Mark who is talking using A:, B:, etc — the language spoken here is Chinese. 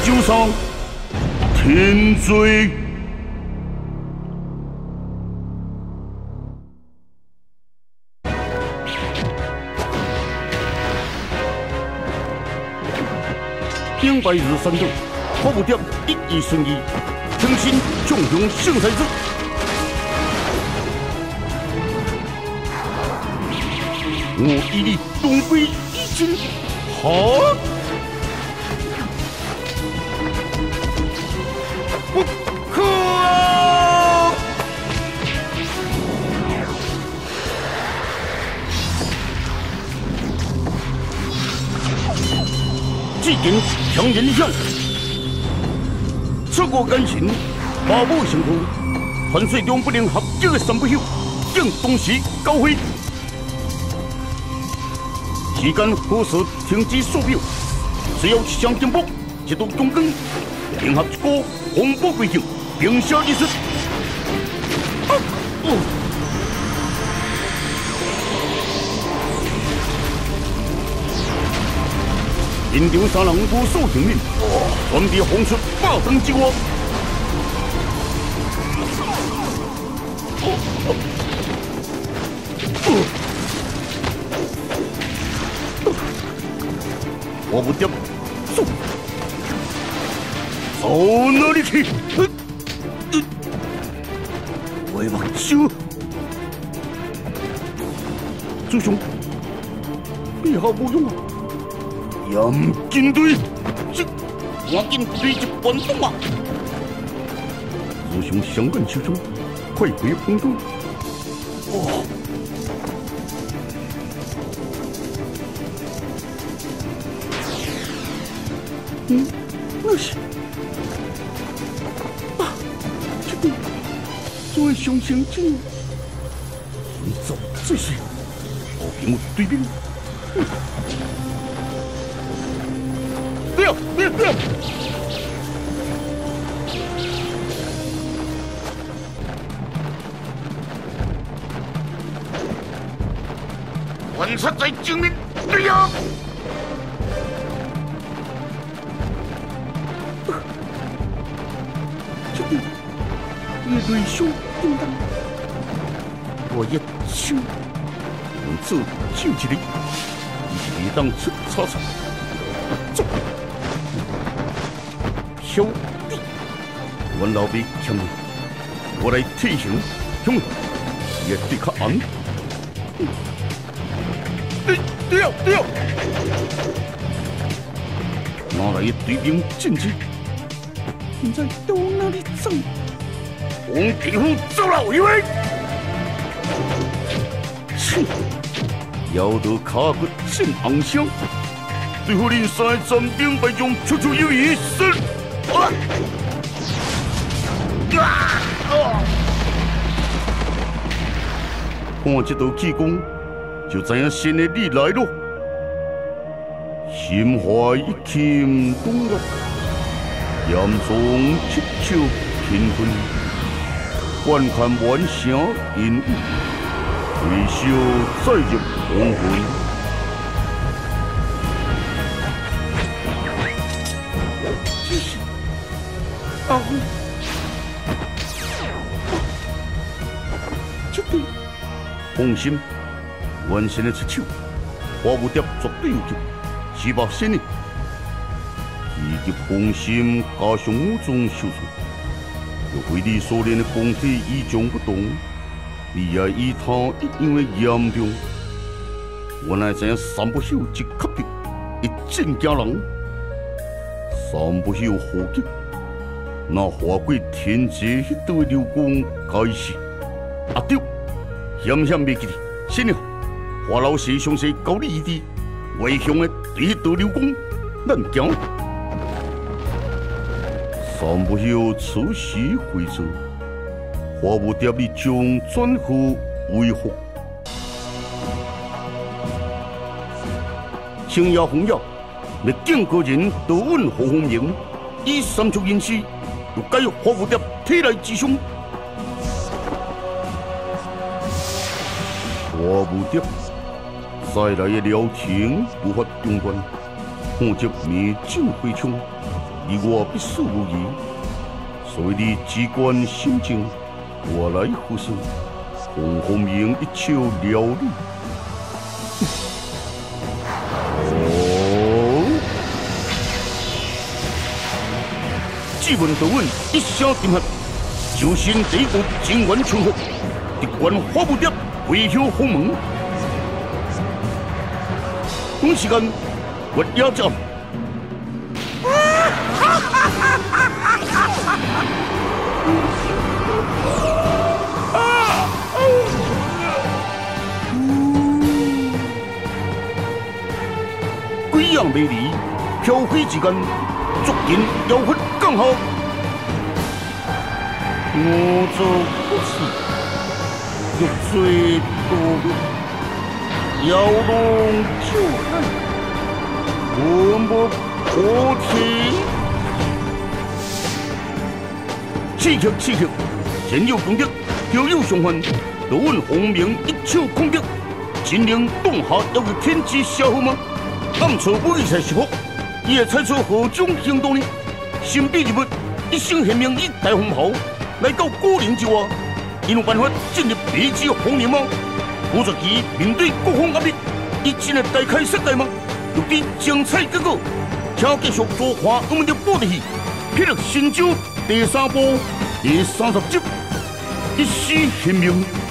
A: 受伤，天罪。兵败日三队，火舞蝶一意顺意，诚心冲向胜赛者。我以你东北一军，好！不可啊！既然强人向，出国赶行，八步相通，团水中不能合这个三不朽，正东西高飞。时间何时停止数秒？只要一声警报，一道光光，联合一股风暴归境，并下一时。现场三人无数性命，全被轰出霸灯之外。我不掉，走，走哪里去？我目睭，祖兄，你好无用啊！严禁队，赶紧对一关东啊！祖兄相关手中，快回风中。哦。那是啊，这个作为上先者，你走这些，我跟我对兵。对呀，对呀，对呀！观察在精明，对呀。乐队兄叮当，我一手用做救一个，一当出草草，走，兄弟，我老爸欠你，我来提醒兄弟，也对较暗。对呀，对呀，拿来一堆兵进去，现在到哪里走？王皮虎走了一位，切，要得卡骨进红香，对付林山战兵败将处处有余是。看这道气功，就知影新的你来了。心怀一腔东落，严重七窍贫困。观看晚霞烟雾，回首再入黄昏。这是阿辉，这对放心，完成的出手，花蝴蝶绝对有救，是吧，先生？以及放心，加上武装手术。若为你所练的功体与众不同，你也以他一样的严重。我乃知影三不朽一级别，一战惊人。三不朽何极？那划过天际迄道流光该是啊对，险险袂记哩。先了，华老师详细教你一滴，外向的对迄道流光，咱行。三不朽此时回首，花无蝶你将转付为何？青崖红药，灭境个人多问何方名？以三足人士，又该花无蝶体内之凶。花无蝶，再来的聊天无法中断，看着面镜回冲。 你我必死无疑。所谓的机关心境，我来护身，洪洪明一球了你。哦，只闻得闻，一声震撼，九仙第一步金元春风，敌关花不掉，回响鸿门。同时间，我要叫。鬼样美丽，飘飞之间，足见妖魂刚好。我做不是，欲追多欲，妖龙救害，我莫破天。刺客，前有攻敌，后有相还，若问洪明一手空敌，真能挡下要有天机消耗吗？暗处武艺才是好，伊会采取何种行动呢？神秘人物一声显明以大红袍来到古灵之外，伊有办法进入未知红莲吗？武则基面对各方压力，伊真会大开杀戒吗？欲知精彩结果，请继续多看我们的播电戏《霹雳神州》第3部第30集，一时显明。